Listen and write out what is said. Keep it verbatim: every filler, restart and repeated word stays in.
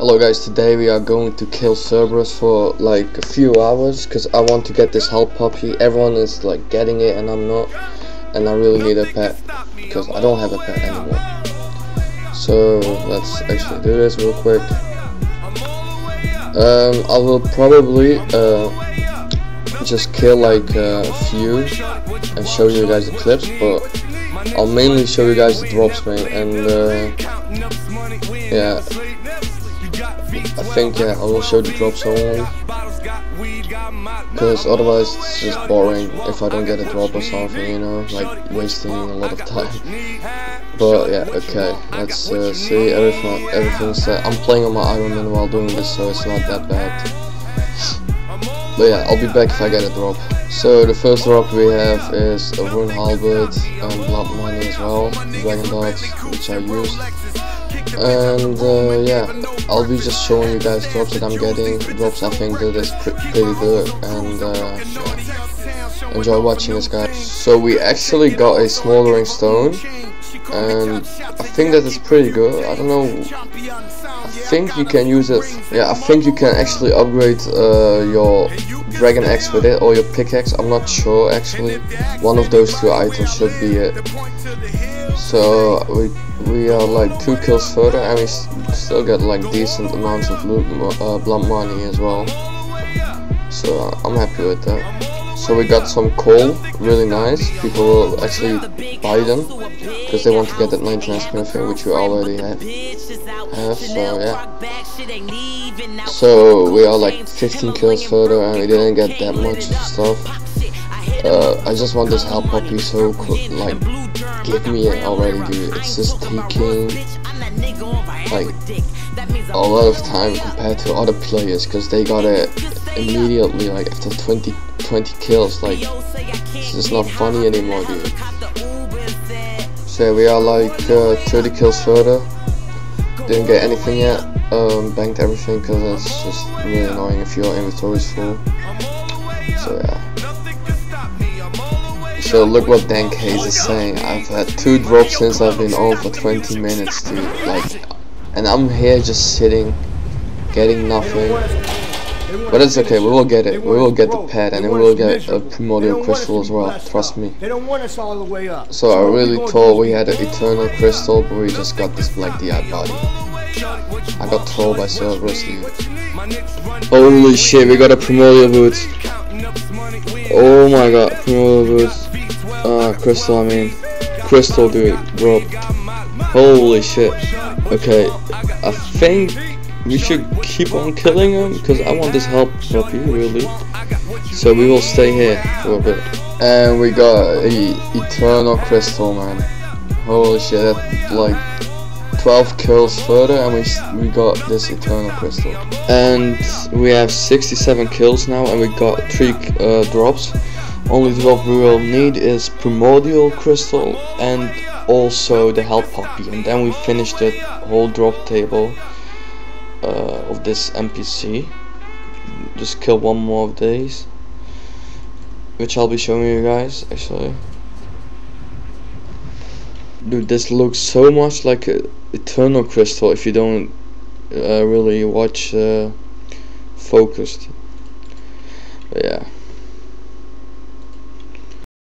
Hello guys, today we are going to kill Cerberus for like a few hours because I want to get this help puppy. Everyone is like getting it and I'm not, and I really need a pet because I don't have a pet anymore. So let's actually do this real quick. Um, I will probably uh, just kill like a few and show you guys the clips, but I'll mainly show you guys the drops, mate, and uh, yeah. I think yeah, I will show the drops only, because otherwise it's just boring if I don't get a drop or something, you know, like wasting a lot of time. But yeah, okay, let's uh, see. Everything, everything's set. I'm playing on my Iron Man while doing this, so it's not that bad. But yeah, I'll be back if I get a drop. So the first drop we have is a Rune Halberd and Blood Money as well, Dragon Dots, which I used. And uh, yeah, I'll be just showing you guys drops that I'm getting, drops I think that is pr pretty good, and uh, yeah. Enjoy watching this, guys. So we actually got a Smoldering Stone, and I think that is pretty good. I don't know, I think you can use it, yeah, I think you can actually upgrade uh, your Dragon Axe with it, or your pickaxe, I'm not sure actually. One of those two items should be it. So we we are like two kills further, and we still get like decent amounts of loot, uh, blunt money as well. So uh, I'm happy with that. So we got some coal, really nice. People will actually buy them because they want to get that ninety-nine spinner thing, which we already have. have so yeah. So we are like fifteen kills further, and we didn't get that much stuff. Uh, I just want this help puppy, so like, give me it already, dude. It's just taking like a lot of time compared to other players, because they got it immediately, like after twenty, twenty kills. Like, it's just not funny anymore, dude. So we are like uh, thirty kills further. Didn't get anything yet. Um, banked everything because it's just really annoying if your inventory is full. So yeah. So look what Dank Hayes is saying. I've had two drops since I've been on for twenty minutes, dude. Like, and I'm here just sitting, getting nothing. But it's okay. We will get it. We will get the pet, and then we will get a Primordial Crystal as well. Trust me. So I really thought we had an Eternal Crystal, but we just got this Black D I body. I got trolled by Cerberus, dude. Holy shit! We got a Primordial Boots. Oh my god, Primordial Boots. Ah, uh, Crystal, I mean. Crystal, dude, drop. Holy shit. Okay, I think we should keep on killing him, because I want this help puppy, really. So we will stay here for a bit. And we got a Eternal Crystal, man. Holy shit, that's like twelve kills further, and we, we got this Eternal Crystal. And we have sixty-seven kills now, and we got three uh, drops. Only drop we will need is Primordial Crystal and also the help puppy, and then we finish the whole drop table uh, of this N P C. Just kill one more of these, which I'll be showing you guys actually. Dude, this looks so much like a Eternal Crystal if you don't uh, really watch uh, Focused. But yeah.